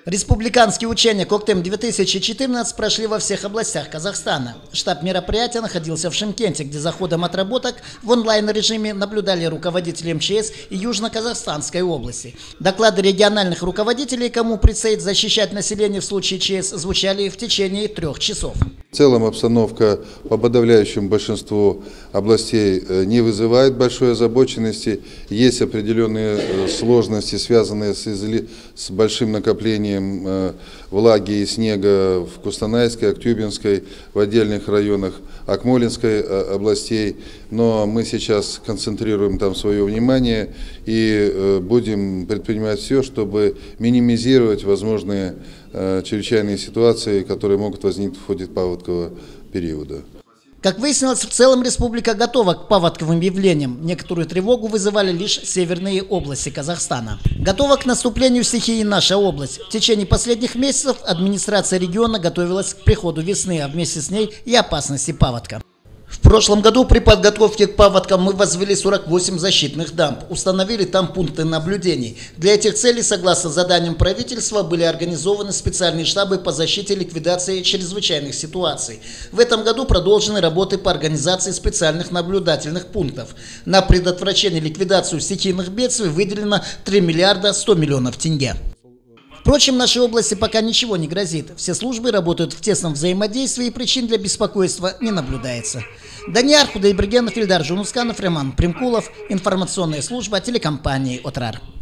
Республиканские учения Коктем-2014 прошли во всех областях Казахстана. Штаб мероприятия находился в Шымкенте, где за ходом отработок в онлайн-режиме наблюдали руководители МЧС и Южно-Казахстанской области. Доклады региональных руководителей, кому предстоит защищать население в случае ЧС, звучали в течение 3 часов. В целом обстановка по подавляющему большинству областей не вызывает большой озабоченности. Есть определенные сложности, связанные с большим накоплением влаги и снега в Кустанайской, Актюбинской, в отдельных районах Акмолинской областей. Но мы сейчас концентрируем там свое внимание и будем предпринимать все, чтобы минимизировать возможные чрезвычайные ситуации, которые могут возникнуть в ходе паводкового периода. Как выяснилось, в целом республика готова к паводковым явлениям. Некоторую тревогу вызывали лишь северные области Казахстана. Готова к наступлению стихии наша область. В течение последних месяцев администрация региона готовилась к приходу весны, а вместе с ней и опасности паводка. В прошлом году при подготовке к паводкам мы возвели 48 защитных дамб, установили там пункты наблюдений. Для этих целей, согласно заданиям правительства, были организованы специальные штабы по защите и ликвидации чрезвычайных ситуаций. В этом году продолжены работы по организации специальных наблюдательных пунктов. На предотвращение и ликвидацию стихийных бедствий выделено 3 миллиарда 100 миллионов тенге. Впрочем, нашей области пока ничего не грозит. Все службы работают в тесном взаимодействии и причин для беспокойства не наблюдается. Данияр Худайбергенов, Ильдар Жунусканов, Роман Примкулов. Информационная служба телекомпании «Отрар».